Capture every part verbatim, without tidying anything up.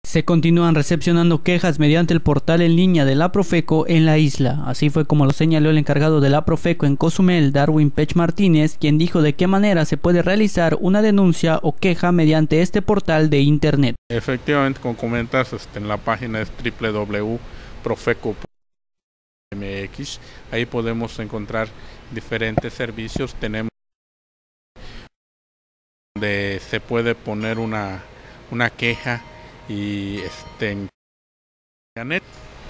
Se continúan recepcionando quejas mediante el portal en línea de la Profeco en la isla. Así fue como lo señaló el encargado de la Profeco en Cozumel, Darwin Pech Martínez, quien dijo de qué manera se puede realizar una denuncia o queja mediante este portal de internet. Efectivamente, como comentas, este, en la página es doble u doble u doble u punto profeco punto m x. Ahí podemos encontrar diferentes servicios. Tenemos donde se puede poner una, una queja y este, en internet.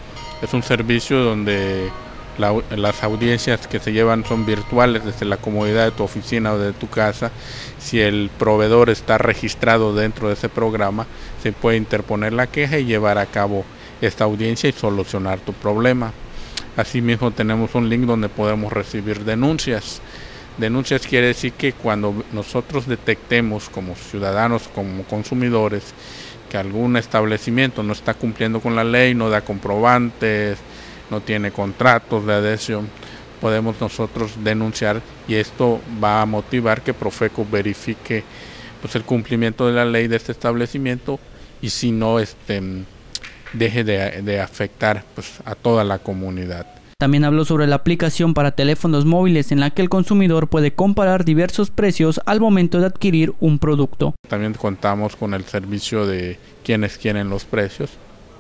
Es un servicio donde la, las audiencias que se llevan son virtuales desde la comodidad de tu oficina o de tu casa. Si el proveedor está registrado dentro de ese programa, se puede interponer la queja y llevar a cabo esta audiencia y solucionar tu problema. Asimismo, tenemos un link donde podemos recibir denuncias. Denuncias quiere decir que cuando nosotros detectemos como ciudadanos, como consumidores, que algún establecimiento no está cumpliendo con la ley, no da comprobantes, no tiene contratos de adhesión, podemos nosotros denunciar y esto va a motivar que Profeco verifique pues, el cumplimiento de la ley de este establecimiento y si no, este, deje de, de afectar pues, a toda la comunidad. También habló sobre la aplicación para teléfonos móviles en la que el consumidor puede comparar diversos precios al momento de adquirir un producto. También contamos con el servicio de quienes quieren los precios,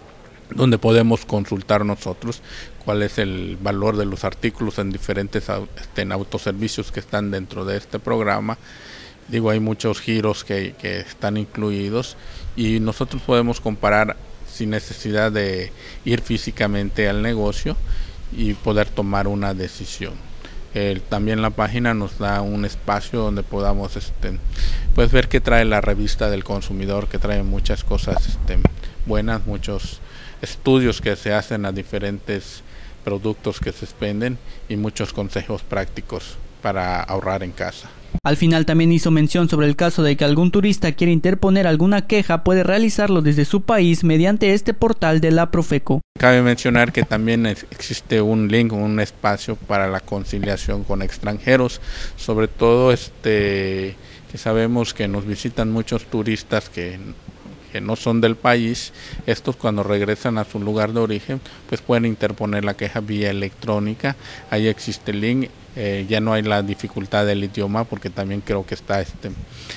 donde podemos consultar nosotros cuál es el valor de los artículos en diferentes este, en autoservicios que están dentro de este programa. Digo, hay muchos giros que, que están incluidos y nosotros podemos comparar sin necesidad de ir físicamente al negocio y poder tomar una decisión. Eh, también la página nos da un espacio donde podamos este, pues ver qué trae la revista del consumidor, que trae muchas cosas este, buenas, muchos estudios que se hacen a diferentes productos que se expenden y muchos consejos prácticos para ahorrar en casa. Al final también hizo mención sobre el caso de que algún turista quiere interponer alguna queja, puede realizarlo desde su país mediante este portal de la Profeco. Cabe mencionar que también existe un link, un espacio para la conciliación con extranjeros, sobre todo este que sabemos que nos visitan muchos turistas que que no son del país. Estos cuando regresan a su lugar de origen pues pueden interponer la queja vía electrónica. Ahí existe el link, eh, ya no hay la dificultad del idioma porque también creo que está este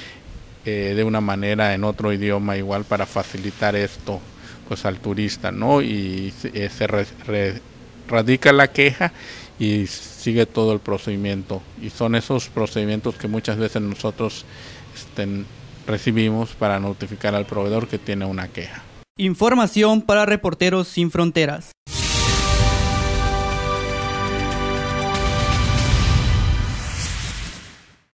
eh, de una manera en otro idioma igual para facilitar esto pues al turista, ¿no? Y eh, se re, re, radica la queja y sigue todo el procedimiento y son esos procedimientos que muchas veces nosotros este, recibimos para notificar al proveedor que tiene una queja. Información para Reporteros Sin Fronteras.